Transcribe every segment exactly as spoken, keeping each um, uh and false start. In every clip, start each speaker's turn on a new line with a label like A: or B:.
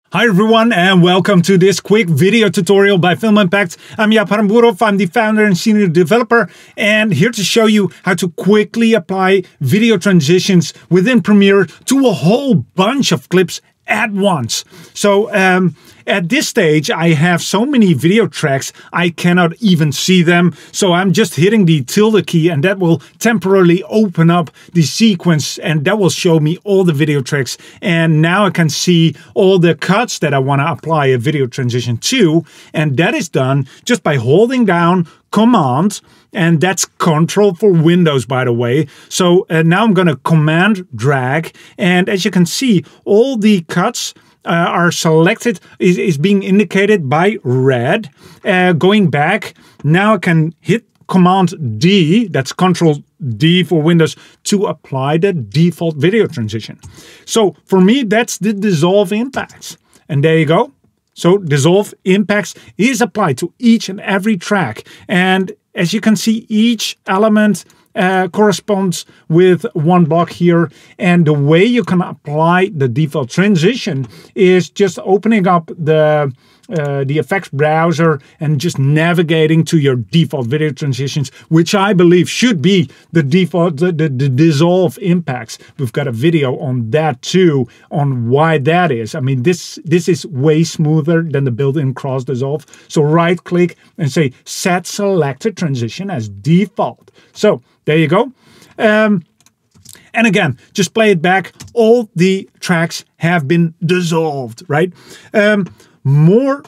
A: Hi everyone and welcome to this quick video tutorial by Film Impact. I'm Jaap H. Boerhof, I'm the founder and senior developer, and here to show you how to quickly apply video transitions within Premiere to a whole bunch of clips at once. So um, at this stage I have so many video tracks I cannot even see them, so I'm just hitting the tilde key and that will temporarily open up the sequence and that will show me all the video tracks, and now I can see all the cuts that I want to apply a video transition to, and that is done just by holding down Command, and that's Control for Windows, by the way. So uh, now I'm going to Command drag, and as you can see, all the cuts uh, are selected, is, is being indicated by red. Uh, going back, now I can hit Command D, that's Control D for Windows, to apply the default video transition. So for me, that's the dissolve impacts. And there you go. So dissolve impacts is applied to each and every track. And as you can see, each element uh, corresponds with one block here. And the way you can apply the default transition is just opening up the Uh, the effects browser and just navigating to your default video transitions, which I believe should be the default, the, the, the dissolve impacts. We've got a video on that too, on why that is. I mean, this, this is way smoother than the built-in cross dissolve. So right click and say set selected transition as default. So there you go. Um, And again, just play it back. All the tracks have been dissolved, right? Um, more,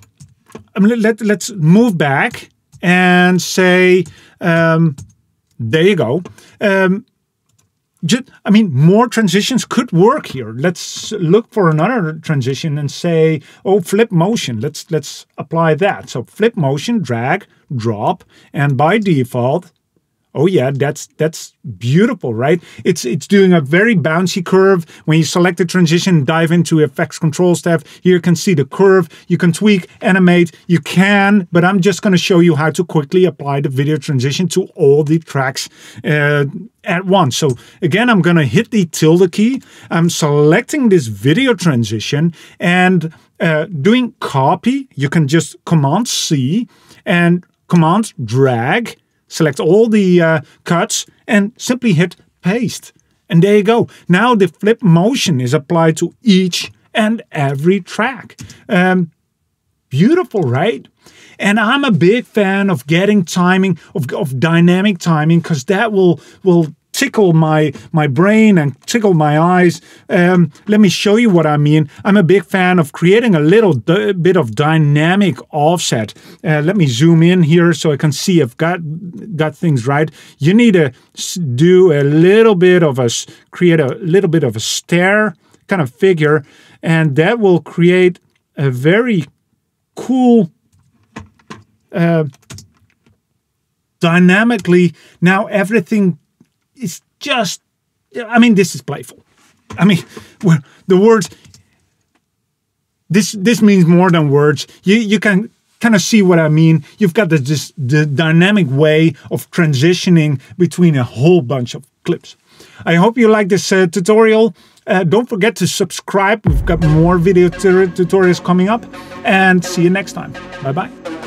A: I mean, let, let's move back and say, um, there you go. Um, just, I mean, more transitions could work here. Let's look for another transition and say, oh, flip motion. Let's, let's apply that. So flip motion, drag, drop, and by default, oh yeah, that's that's beautiful, right? It's it's doing a very bouncy curve. When you select the transition, dive into Effects Controls tab. Here you can see the curve. You can tweak, animate. You can, but I'm just going to show you how to quickly apply the video transition to all the tracks uh, at once. So again, I'm going to hit the tilde key. I'm selecting this video transition and uh, doing copy. You can just Command C and Command drag. Select all the uh, cuts and simply hit paste. And there you go. Now the flip motion is applied to each and every track. Um, beautiful, right? And I'm a big fan of getting timing, of, of dynamic timing, because that will, will tickle my, my brain and tickle my eyes. Um, let me show you what I mean. I'm a big fan of creating a little bit of dynamic offset. Uh, let me zoom in here so I can see I've got, got things right. You need to do a little bit of a, create a little bit of a stair kind of figure, and that will create a very cool, uh, dynamically, now everything it's just, I mean, this is playful. I mean, the words, this this means more than words. You, you can kind of see what I mean. You've got this, this the dynamic way of transitioning between a whole bunch of clips. I hope you like this uh, tutorial. Uh, don't forget to subscribe. We've got more video tutorials coming up, and see you next time. Bye-bye.